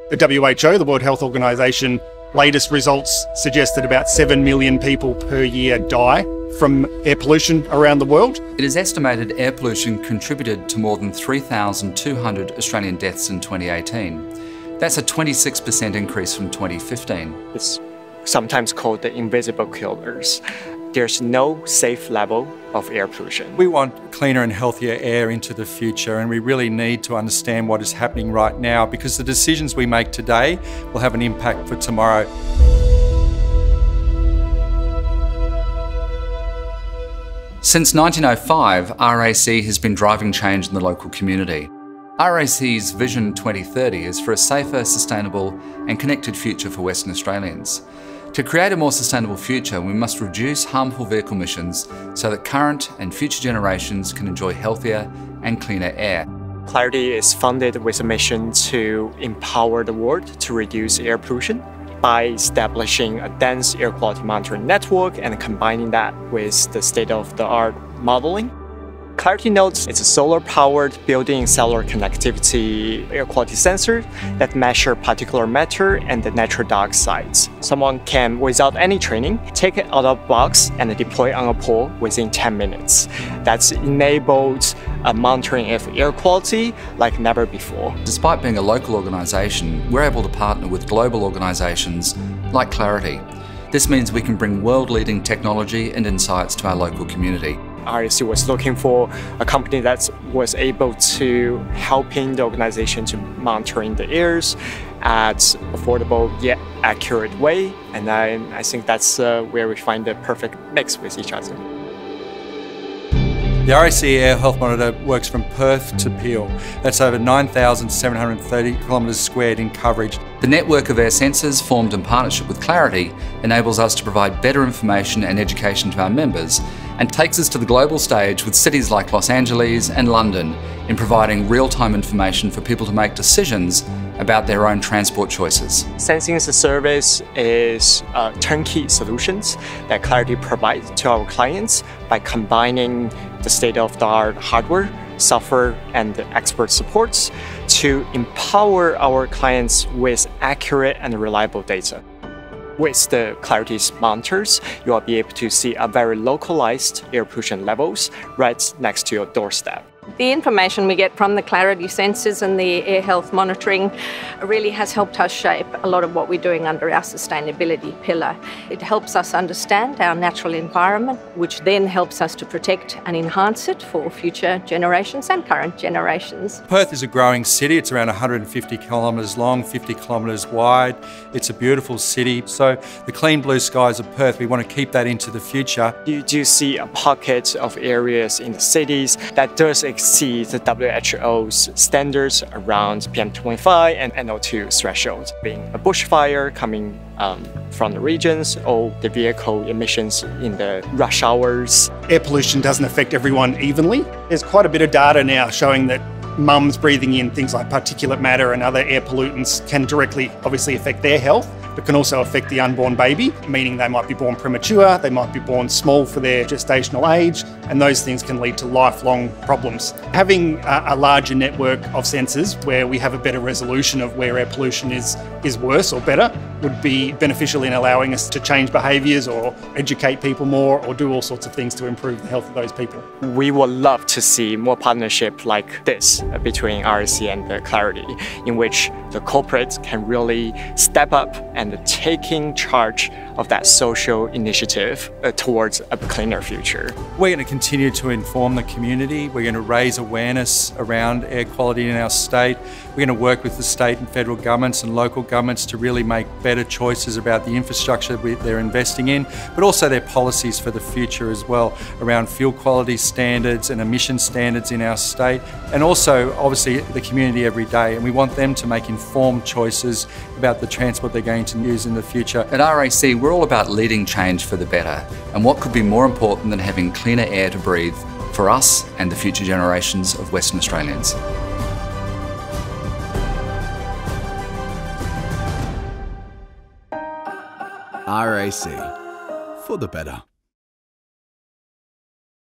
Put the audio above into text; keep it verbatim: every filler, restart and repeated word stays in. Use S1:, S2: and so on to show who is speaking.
S1: The W H O, the World Health Organization, latest results suggest that about seven million people per year die from air pollution around the world.
S2: It is estimated air pollution contributed to more than three thousand two hundred Australian deaths in twenty eighteen. That's a twenty-six percent increase from twenty fifteen.
S3: It's sometimes called the invisible killers. There's no safe level of air pollution.
S4: We want cleaner and healthier air into the future, and we really need to understand what is happening right now, because the decisions we make today will have an impact for tomorrow.
S2: Since nineteen oh five, R A C has been driving change in the local community. R A C's Vision twenty thirty is for a safer, sustainable and connected future for Western Australians. To create a more sustainable future, we must reduce harmful vehicle emissions so that current and future generations can enjoy healthier and cleaner air.
S3: Clarity is funded with a mission to empower the world to reduce air pollution by establishing a dense air quality monitoring network and combining that with the state-of-the-art modeling. Clarity nodes is a solar-powered built-in cellular connectivity air quality sensor that measures particulate matter and the nitrous dioxides. Someone can, without any training, take it out of the box and deploy on a pole within ten minutes. That's enabled a monitoring of air quality like never before.
S2: Despite being a local organisation, we're able to partner with global organisations like Clarity. This means we can bring world-leading technology and insights to our local community.
S3: R A C was looking for a company that was able to helping the organization to monitoring the airs at affordable yet accurate way, and I, I think that's uh, where we find the perfect mix with each other.
S4: The R A C Air Health Monitor works from Perth to Peel. That's over nine thousand seven hundred thirty kilometres squared in coverage.
S2: The network of air sensors formed in partnership with Clarity enables us to provide better information and education to our members, and takes us to the global stage with cities like Los Angeles and London in providing real-time information for people to make decisions about their own transport choices.
S3: Sensing as a service is uh, turnkey solutions that Clarity provides to our clients by combining the state-of-the-art hardware, software, and expert supports to empower our clients with accurate and reliable data. With the Clarity's monitors, you will be able to see a very localized air pollution levels right next to your doorstep.
S5: The information we get from the Clarity sensors and the air health monitoring really has helped us shape a lot of what we're doing under our sustainability pillar. It helps us understand our natural environment, which then helps us to protect and enhance it for future generations and current generations.
S4: Perth is a growing city. It's around one hundred fifty kilometres long, fifty kilometres wide. It's a beautiful city. So the clean blue skies of Perth, we want to keep that into the future.
S3: You do see a pocket of areas in the cities that does exceed the W H O's standards around P M two point five and N O two thresholds, being a bushfire coming um, from the regions or the vehicle emissions in the rush hours.
S1: Air pollution doesn't affect everyone evenly. There's quite a bit of data now showing that mums breathing in things like particulate matter and other air pollutants can directly obviously affect their health, but can also affect the unborn baby, meaning they might be born premature, they might be born small for their gestational age, and those things can lead to lifelong problems. Having a, a larger network of sensors where we have a better resolution of where air pollution is, is worse or better would be beneficial in allowing us to change behaviours or educate people more or do all sorts of things to improve the health of those people.
S3: We would love to see more partnership like this between R A C and the Clarity, in which the corporates can really step up and taking charge of that social initiative uh, towards a cleaner future.
S4: We're going to continue to inform the community. We're going to raise awareness around air quality in our state. We're going to work with the state and federal governments and local governments to really make better choices about the infrastructure that they're investing in, but also their policies for the future as well, around fuel quality standards and emission standards in our state, and also obviously the community every day. And we want them to make informed choices about the transport they're going to use in the future.
S2: At R A C, we're all about leading change for the better, and what could be more important than having cleaner air to breathe for us and the future generations of Western Australians.
S6: R A C, for the better.